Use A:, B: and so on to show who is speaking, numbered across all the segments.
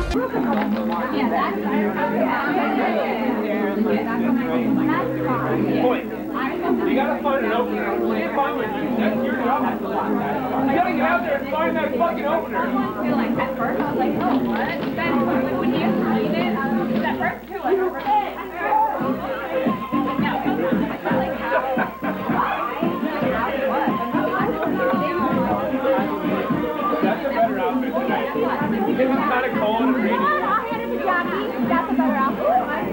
A: Point. You gotta find an opener. You can't find one. That's your job. You gotta get out there and find that fucking opener.
B: I feel like at first I was like, oh, what? Then when he explained it, at first too, like,
A: That's a better outfit tonight. It's kind of cold and rainy.
B: That's a better outfit.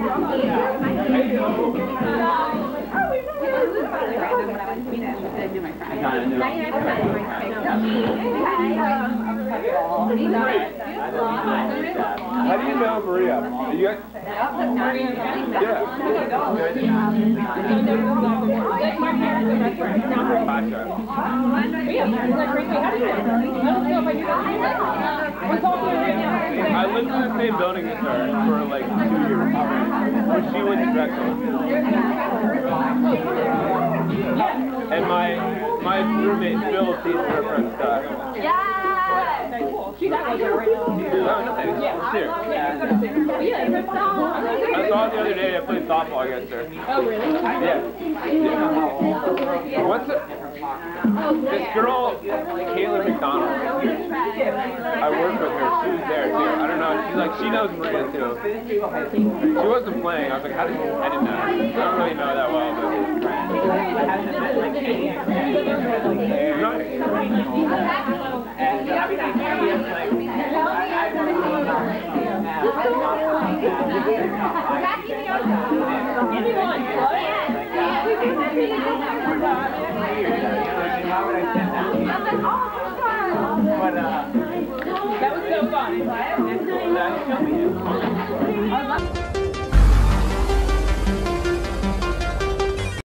A: How do you know Maria? You guys? I lived in the same building as her for like 2 years. When she went to Drexel. And my roommate Phil sees her friend's stuff.
B: She's out here right now.
A: Oh, nothing. It's here. I saw it the other day. I played softball against her.
B: Oh, really?
A: Yeah. What's it? This girl, Kayla McDonald. I worked with her. She was there too. I don't know. She's like, she knows Maria too. She wasn't playing. I was like, how did you? I didn't know. I don't really know that well, but.
B: That was so fun.